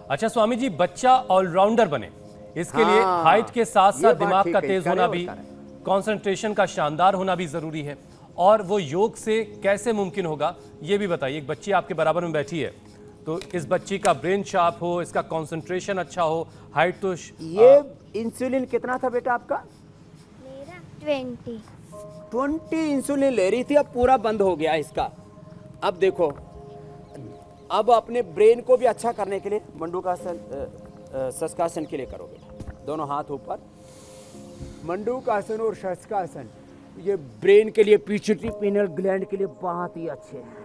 अच्छा स्वामी जी, बच्चा ऑलराउंडर बने इसके लिए हाइट के साथ साथ दिमाग का तेज होना भी, कंसंट्रेशन का शानदार होना भी जरूरी है। और वो योग से कैसे मुमकिन होगा ये भी बताइए। एक बच्ची आपके बराबर में बैठी है, तो इस बच्ची का ब्रेन शार्प हो, इसका कंसंट्रेशन अच्छा हो, हाइट तो ये इंसुलिन कितना था बेटा आपका? मेरा 20। 20 इंसुलिन ले रही थी, अब पूरा बंद हो गया इसका। अब देखो, अब अपने ब्रेन को भी अच्छा करने के लिए मंडूकासन, शशकासन के लिए करो बेटा। दोनों हाथ ऊपर, मंडूकासन और शशकासन, ये ब्रेन के लिए, पिट्यूटरी पिनियल ग्लैंड के लिए बहुत ही अच्छे हैं।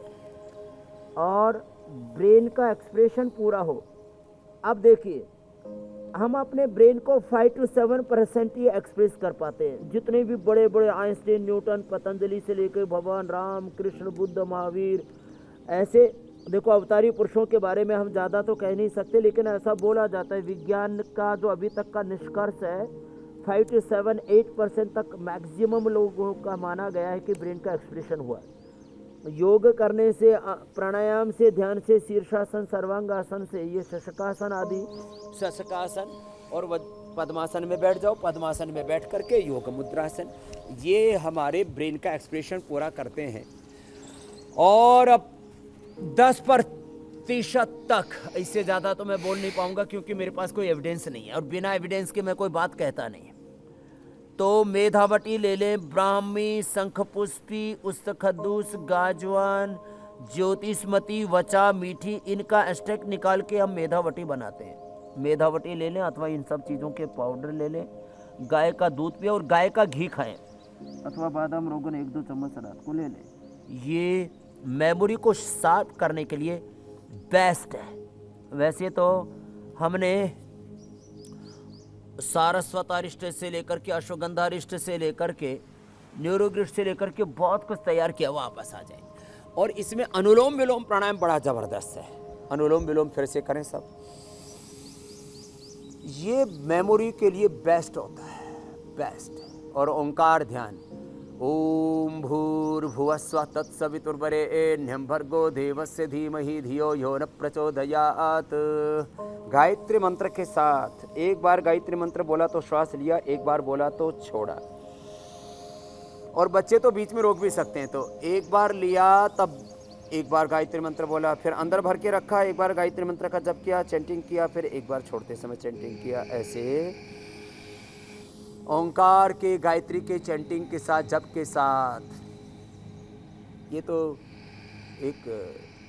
और ब्रेन का एक्सप्रेशन पूरा हो। अब देखिए, हम अपने ब्रेन को 5 to 7% ही एक्सप्रेस कर पाते हैं। जितने भी बड़े बड़े आइंस्टीन, न्यूटन, पतंजलि से लेकर भगवान राम, कृष्ण, बुद्ध, महावीर, ऐसे देखो अवतारी पुरुषों के बारे में हम ज़्यादा तो कह नहीं सकते, लेकिन ऐसा बोला जाता है, विज्ञान का जो अभी तक का निष्कर्ष है, 5 to 7-8% तक मैक्सिमम लोगों का माना गया है कि ब्रेन का एक्सप्रेशन हुआ है। योग करने से, प्राणायाम से, ध्यान से, शीर्षासन, सर्वांगासन से, ये शशकासन आदि, शशकासन और पद्मासन में बैठ जाओ, पद्मासन में बैठ करके योग मुद्रासन, ये हमारे ब्रेन का एक्सप्रेशन पूरा करते हैं। और अब 10% तक, इससे ज़्यादा तो मैं बोल नहीं पाऊंगा क्योंकि मेरे पास कोई एविडेंस नहीं है, और बिना एविडेंस के मैं कोई बात कहता नहीं। तो मेधावटी ले लें, ब्राह्मी, शंखपुष्पी, उस्तखद्दूस, गाजवान, ज्योतिषमती, वचा, मीठी, इनका एक्सट्रैक्ट निकाल के हम मेधावटी बनाते हैं। मेधावटी ले लें अथवा इन सब चीज़ों के पाउडर ले लें। गाय का दूध पिए और गाय का घी खाएं, अथवा बादाम रोगन 1-2 चम्मच रात को ले लें। ये मेमोरी को शार्प करने के लिए बेस्ट है। वैसे तो हमने सारस्वतारिष्ट से लेकर के, अश्वगंधारिष्ट से लेकर के, न्यूरोग्रिष्ट से लेकर के बहुत कुछ तैयार किया, वापस आ जाए। और इसमें अनुलोम विलोम प्राणायाम बड़ा जबरदस्त है। अनुलोम विलोम फिर से करें सब, ये मेमोरी के लिए बेस्ट होता है, बेस्ट। और ओंकार ध्यान, ओम भूर्भुवस्वः तत्सवितुर्वरेण्यं भर्गो देवस्य धीमहि धियो यो न प्रचोदयात्। गायत्री मंत्र के साथ, एक बार गायत्री मंत्र बोला तो श्वास लिया, एक बार बोला तो छोड़ा। और बच्चे तो बीच में रोक भी सकते हैं, तो एक बार लिया तब एक बार गायत्री मंत्र बोला, फिर अंदर भर के रखा, एक बार गायत्री मंत्र का जप किया, चैंटिंग किया, फिर एक बार छोड़ते समय चैंटिंग किया। ऐसे ओंकार के, गायत्री के चैंटिंग के साथ, जप के साथ, ये तो एक